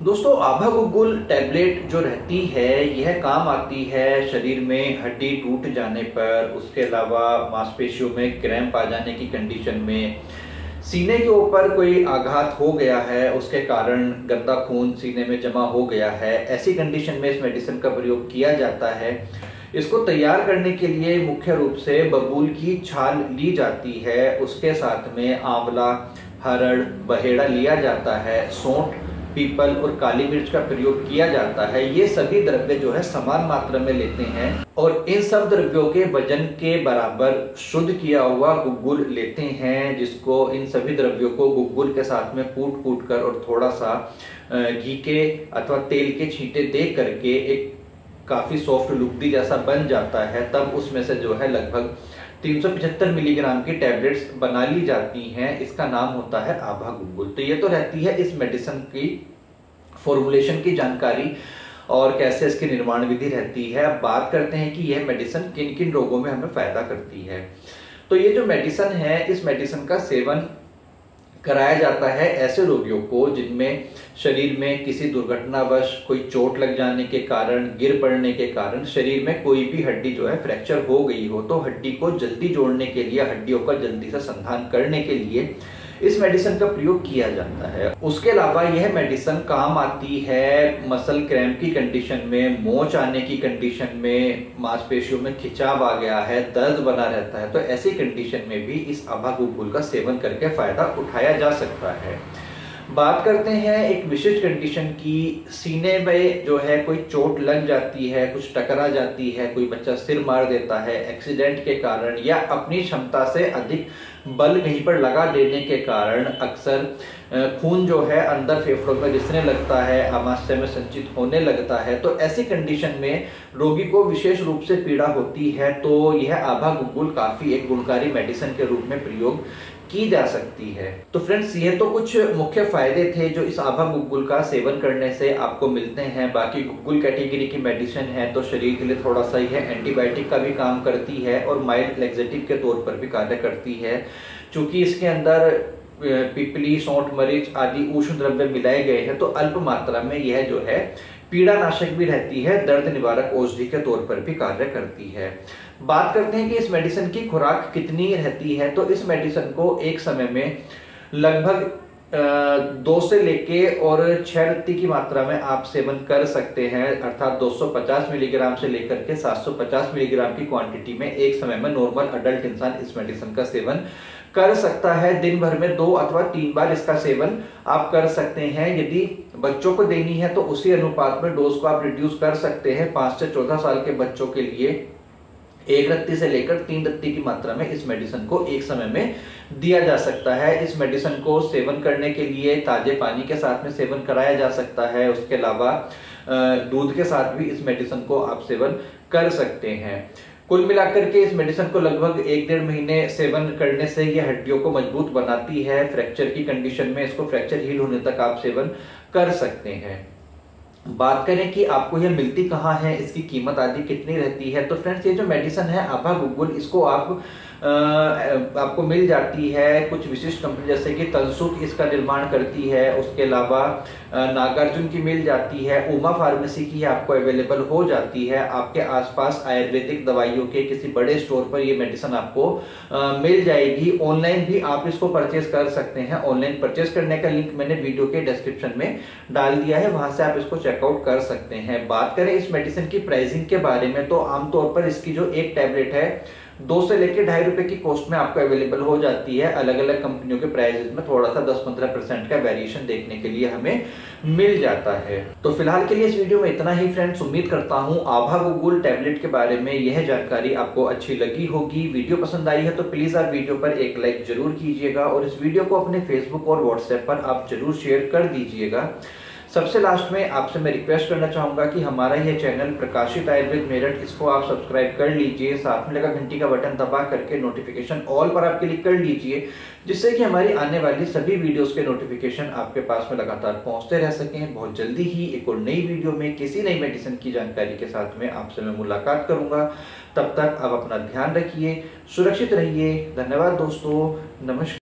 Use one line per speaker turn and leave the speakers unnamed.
दोस्तों आभा गुग्गुल टैबलेट जो रहती है यह काम आती है शरीर में हड्डी टूट जाने पर, उसके अलावा मांसपेशियों में क्रैम्प आ जाने की कंडीशन में, सीने के ऊपर कोई आघात हो गया है उसके कारण गंदा खून सीने में जमा हो गया है, ऐसी कंडीशन में इस मेडिसिन का प्रयोग किया जाता है। इसको तैयार करने के लिए मुख्य रूप से बबूल की छाल ली जाती है, उसके साथ में आंवला, हरड़, बहेड़ा लिया जाता है, सौंठ, पीपल और काली मिर्च का प्रयोग किया जाता है। ये सभी द्रव्य जो है समान मात्रा में लेते हैं और इन सब द्रव्यों के वजन के बराबर शुद्ध किया हुआ गुग्गुल लेते हैं, जिसको इन सभी द्रव्यों को गुग्गुल के साथ में कूट कूट कर और थोड़ा सा घी के अथवा तेल के छींटे दे करके एक काफी सॉफ्ट लुगदी जैसा बन जाता है। तब उसमें से जो है लगभग 375 मिलीग्राम की टैबलेट्स बना ली जाती हैं। इसका नाम होता है आभा गुग्गुल। तो ये तो रहती है इस मेडिसिन की फॉर्मुलेशन की जानकारी और कैसे इसकी निर्माण विधि रहती है। अब बात करते हैं कि यह मेडिसिन किन किन रोगों में हमें फायदा करती है। तो ये जो मेडिसिन है, इस मेडिसिन का सेवन कराया जाता है ऐसे रोगियों को जिनमें शरीर में किसी दुर्घटनावश कोई चोट लग जाने के कारण, गिर पड़ने के कारण शरीर में कोई भी हड्डी जो है फ्रैक्चर हो गई हो, तो हड्डी को जल्दी जोड़ने के लिए, हड्डियों का जल्दी से संधान करने के लिए इस मेडिसिन का प्रयोग किया जाता है। उसके अलावा यह मेडिसिन काम आती है मसल क्रैम्प की कंडीशन में, मोच आने की कंडीशन में, मांसपेशियों में खिंचाव आ गया है, दर्द बना रहता है, तो ऐसी कंडीशन में भी इस आभा गुग्गुल का सेवन करके फायदा उठाया जा सकता है। बात करते हैं एक विशिष्ट कंडीशन की, सीने में जो है कोई चोट लग जाती है, कुछ टकरा जाती है, कोई बच्चा सिर मार देता है एक्सीडेंट के कारण या अपनी क्षमता से अधिक बल कहीं पर लगा देने के कारण अक्सर खून जो है अंदर फेफड़ों में रिसने लगता है, आमाशय में संचित होने लगता है। तो ऐसी कंडीशन में रोगी को विशेष रूप से पीड़ा होती है, तो यह आभा गुग्गुल काफी एक गुणकारी मेडिसिन के रूप में प्रयोग की जा सकती है। तो फ्रेंड्स, ये तो कुछ मुख्य फायदे थे जो इस आभा गुग्गुल का सेवन करने से आपको मिलते हैं। बाकी गुग्गुल कैटेगरी की मेडिसिन है तो शरीर के लिए थोड़ा सा यह एंटीबायोटिक का भी काम करती है और माइल्ड लैक्सेटिव के तौर पर भी कार्य करती है। चूंकि इसके अंदर पिपली, सौंठ, मरीच आदि उष्ण द्रव्य मिलाए गए हैं तो अल्प मात्रा में यह जो है पीड़ानाशक भी रहती है, दर्द निवारक औषधि के तौर पर भी कार्य करती है। बात करते हैं कि इस मेडिसिन की खुराक कितनी रहती है। तो इस मेडिसिन को एक समय में लगभग 2 से लेके और 6 रत्ती की मात्रा में आप सेवन कर सकते हैं, अर्थात 250 मिलीग्राम से लेकर के 750 मिलीग्राम की क्वांटिटी में एक समय में नॉर्मल अडल्ट इंसान इस मेडिसिन का सेवन कर सकता है। दिन भर में 2 अथवा 3 बार इसका सेवन आप कर सकते हैं। यदि बच्चों को देनी है तो उसी अनुपात में डोज को आप रिड्यूस कर सकते हैं। 5 से 14 साल के बच्चों के लिए 1 रत्ती से लेकर 3 रत्ती की मात्रा में इस मेडिसिन को एक समय में दिया जा सकता है। इस मेडिसिन को सेवन करने के लिए ताजे पानी के साथ में सेवन कराया जा सकता है। उसके अलावा दूध के साथ भी इस मेडिसिन को आप सेवन कर सकते हैं। कुल मिलाकर के इस मेडिसिन को लगभग 1-1.5 महीने सेवन करने से यह हड्डियों को मजबूत बनाती है। फ्रैक्चर की कंडीशन में इसको फ्रैक्चर हील होने तक आप सेवन कर सकते हैं। बात करें कि आपको यह मिलती कहाँ है, इसकी कीमत आदि कितनी रहती है। तो फ्रेंड्स, ये जो मेडिसिन है आभा गुग्गुल, इसको आपको मिल जाती है कुछ विशिष्ट कंपनी जैसे कि तनसुख इसका निर्माण करती है। उसके अलावा नागार्जुन की मिल जाती है, उमा फार्मेसी की आपको अवेलेबल हो जाती है। आपके आसपास आयुर्वेदिक दवाइयों के किसी बड़े स्टोर पर ये मेडिसिन आपको मिल जाएगी। ऑनलाइन भी आप इसको परचेज कर सकते हैं। ऑनलाइन परचेज करने का लिंक मैंने वीडियो के डिस्क्रिप्शन में डाल दिया है, वहां से आप इसको चेकआउट कर सकते हैं। बात करें इस मेडिसिन की प्राइसिंग के बारे में तो आमतौर पर इसकी जो एक टैबलेट है 2 से लेकर 2.5 रुपए की कॉस्ट में आपको अवेलेबल हो जाती है। अलग अलग कंपनियों के प्राइसेस में थोड़ा सा 10-15% का वेरिएशन देखने के लिए हमें मिल जाता है। तो फिलहाल के लिए इस वीडियो में इतना ही फ्रेंड्स। उम्मीद करता हूं आभा गुग्गुल टैबलेट के बारे में यह जानकारी आपको अच्छी लगी होगी। वीडियो पसंद आई है तो प्लीज आप वीडियो पर एक लाइक जरूर कीजिएगा और इस वीडियो को अपने फेसबुक और व्हाट्सएप पर आप जरूर शेयर कर दीजिएगा। सबसे लास्ट में आपसे मैं रिक्वेस्ट करना चाहूंगा कि हमारा यह चैनल प्रकाशित आयुर्वेद मेरठ, इसको आप सब्सक्राइब कर लीजिए। साथ में लगा घंटी का बटन दबा करके नोटिफिकेशन ऑल पर आप क्लिक कर लीजिए, जिससे कि हमारी आने वाली सभी वीडियोस के नोटिफिकेशन आपके पास में लगातार पहुंचते रह सकें। बहुत जल्दी ही एक और नई वीडियो में किसी नई मेडिसिन की जानकारी के साथ में आपसे मैं मुलाकात करूंगा। तब तक आप अपना ध्यान रखिए, सुरक्षित रहिए। धन्यवाद दोस्तों, नमस्कार।